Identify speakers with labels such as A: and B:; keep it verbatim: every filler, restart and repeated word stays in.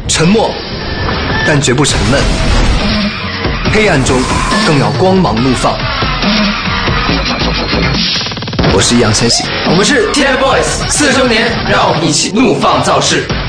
A: 沉默，但绝不沉闷。黑暗中更要光芒怒放。我是易烊千玺，
B: 我们是 T F BOYS 四周年，让我们一起怒放造势。